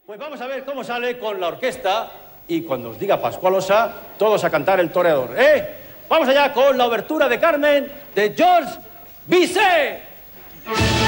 Pues vamos a ver cómo sale con la orquesta y cuando os diga Pascualosa, todos a cantar El Toreador, ¿eh? Vamos allá con la obertura de Carmen de Georges Bizet.